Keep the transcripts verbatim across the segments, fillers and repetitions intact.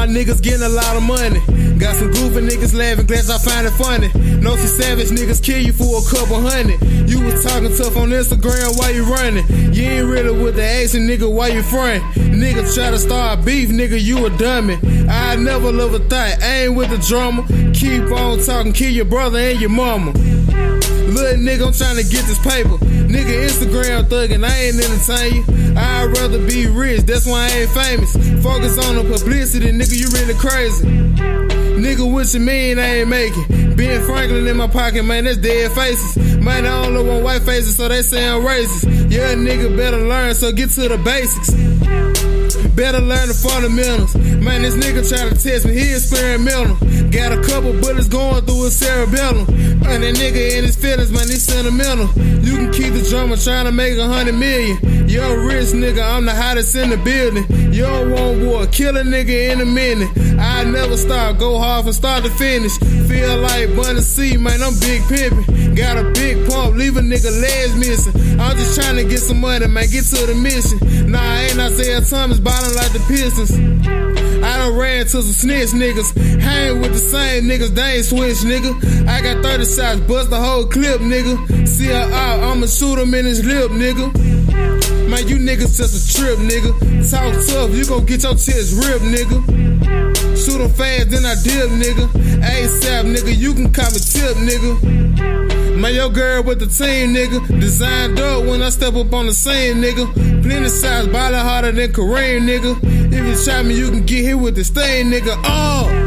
niggas getting a lot of money. Got some goofy niggas laughing, glad I find it funny. Know some savage niggas kill you for a couple hundred. You was talking tough on Instagram, why you running? You ain't really with the action, nigga, why you frontin'? Nigga try to start beef, nigga, you a dummy. I never love a thought, I ain't with the drama. Keep on talking, kill your brother and your mama. Little nigga, I'm trying to get this paper. Nigga, Instagram thuggin', I ain't entertain you. I'd rather be rich, that's why I ain't famous. Focus on the publicity, nigga, you really crazy. Nigga, what you mean I ain't making? Ben Franklin in my pocket, man, that's dead faces. Man, I only want white faces, so they say I'm racist. Yeah, nigga, better learn, so get to the basics. Better learn the fundamentals. Man, this nigga try to test me, he experimental. Got a couple bullets going through his cerebellum. Man, that nigga in his feelings, man, he's sentimental. You can keep the drummer trying to make a hundred million. You're a rich nigga, I'm the hottest in the building. You don't want war, kill a nigga in a minute. I never stop, go hard from start to finish. Feel like Bunny C, man, I'm big pimpin'. Got a big pump, leave a nigga legs missing. I'm just trying to get some money, man, get to the mission. Nah, I ain't Isaiah Thomas, bottom like the Pistons. I done ran to some snitch niggas. Hang with the same niggas, they ain't switch, nigga. I got thirty shots, bust the whole clip, nigga. See her out, I'ma shoot him in his lip, nigga. Man, you niggas just a trip, nigga. Talk tough, you gon' get your chest ripped, nigga. Shoot him fast, then I dip, nigga. ASAP, nigga, you can call me tip, nigga. Man, your girl with the team, nigga. Designed up when I step up on the scene, nigga. Plenty size, ballin' harder than Kareem, nigga. If you shot me, you can get hit with this thing, nigga. Oh!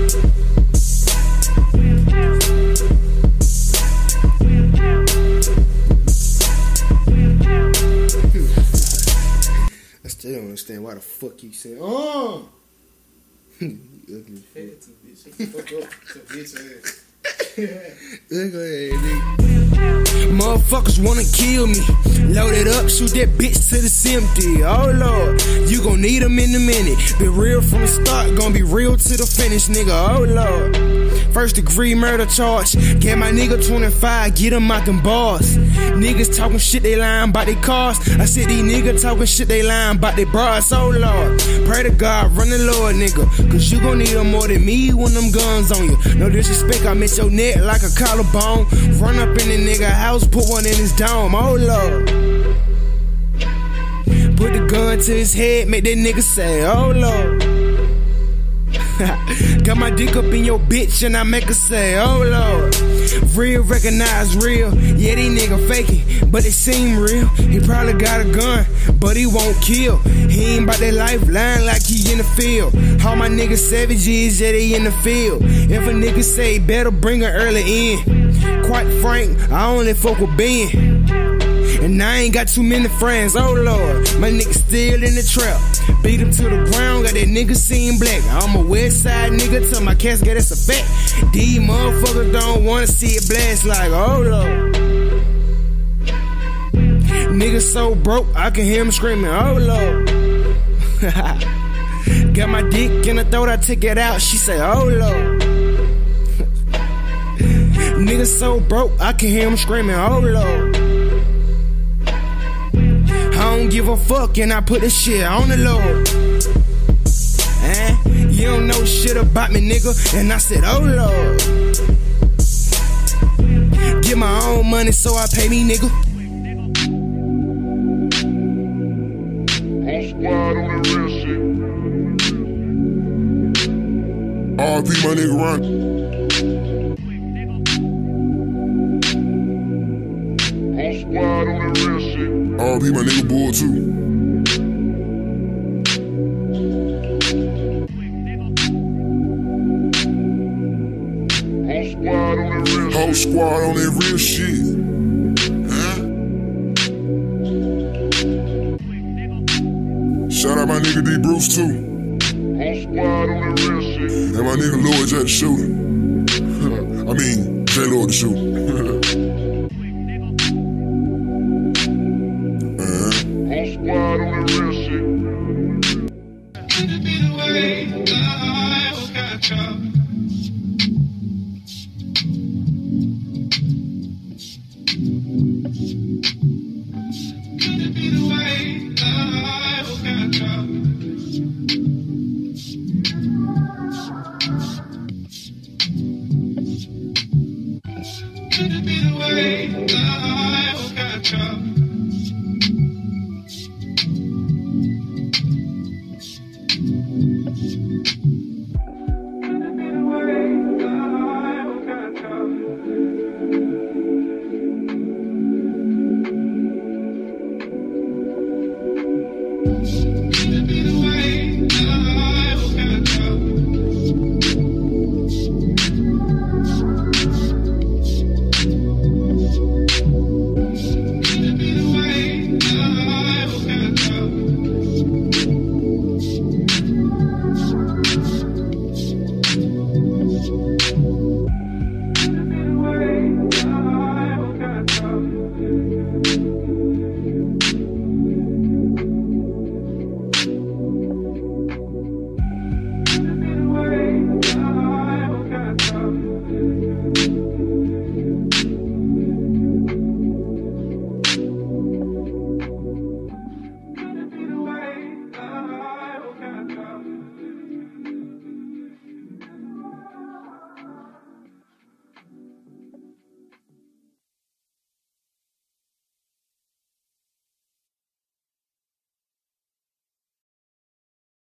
I still don't understand why the fuck you say, oh! Ugly fuck. Fuck up, bitch ass. Go ahead, nigga. Motherfuckers wanna kill me. Load it up, shoot that bitch till it's empty. Oh lord, you gon' need them in a minute. Be real from the start, gon' be real to the finish, nigga. Oh lord. First degree murder charge. Get my nigga twenty-five, get him out them bars. Niggas talking shit, they lying about their cars. I said these niggas talking shit, they lying about their bras. Oh lord, pray to God, run the Lord, nigga. Cause you gon' need them more than me when them guns on you. No disrespect, I met your neck like a collarbone. Run up in the nigga house, put one in his dome. Oh lord. Put the gun to his head, make that nigga say, oh lord. Got my dick up in your bitch and I make her say, oh lord. Real recognize real. Yeah, these niggas faking, but it seem real. He probably got a gun, but he won't kill. He ain't about that lifeline like he in the field. All my niggas savages, yeah, they in the field. If a nigga say better bring her early in. Quite frank, I only fuck with Ben. And I ain't got too many friends, oh lord. My nigga still in the trap. Beat him to the ground, got that nigga seeing black. I'm a west side nigga till my casket, that's a fact. These motherfuckers don't wanna see it blast like, oh lord. Nigga so broke, I can hear him screaming, oh lord. Got my dick in her throat, I take it out, she say, oh lord. Nigga so broke, I can hear him screaming, oh lord. I don't give a fuck and I put this shit on the Lord. Eh? You don't know shit about me, nigga. And I said, oh Lord. Get my own money so I pay me, nigga. Whole squad on the real shit. R P my nigga Ron. Whole squad on the real shit. R P my nigga Bull too. Whole squad on that real shit. Huh? Shout out my nigga D Bruce too. Whole squad on that real shit. And my nigga Lloyd at the shooter. I mean, J Lloyd the shooter. Squad on the real shit. Could it be the way life got you? Could it be the way life got you? break the ice.